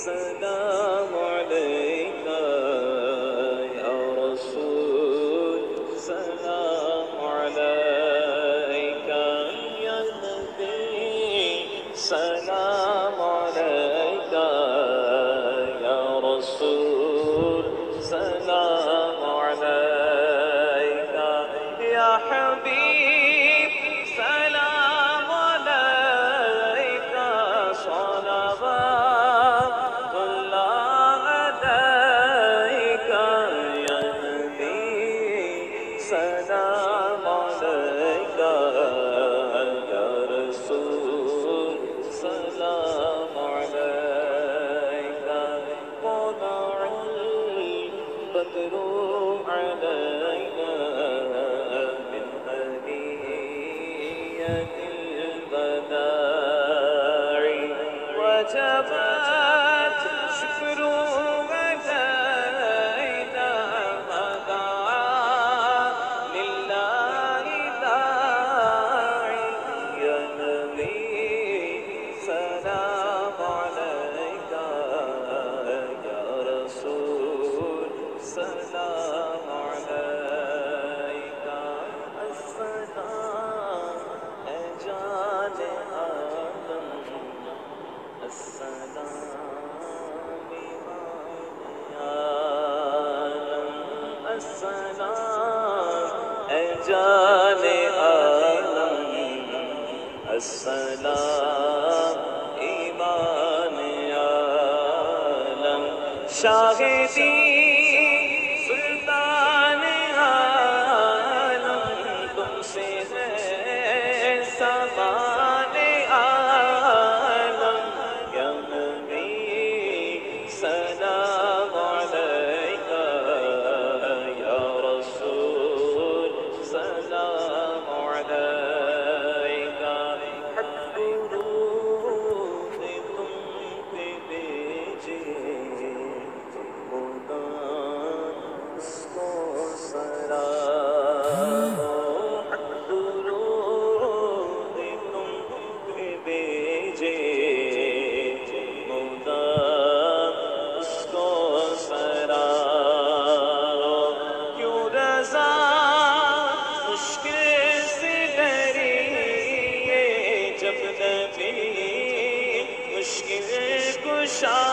سلام علیکہ یا رسول سلام علیکہ یا نبی سلام علیکہ یا رسول سلام علیکہ یا حبیب سلام علیکہ صلوات اللہ علیکہ یا نبی سلام علیکہ یا رسول سلام علیکہ طلع البدر علینا من ثنيات الوداع وجبت شكر علينا ما دعا لله داعي يا نبي سلام عليك يا رسول سلام عليك السلام اے جان عالم السلام ایمان عالم السلام اے جان عالم السلام ایمان عالم شاہدی سلطان عالم تم سے ہے سامان عالم یا نبی سلام علیکہ یا رسول سلام علیکہ حق روح تم پہ بھیجے خدا اس کو سرا حق روح تم پہ بھیجے خدا اس کو سرا کیوں رضا مشکل سے ڈری جب نبی مشکل کشا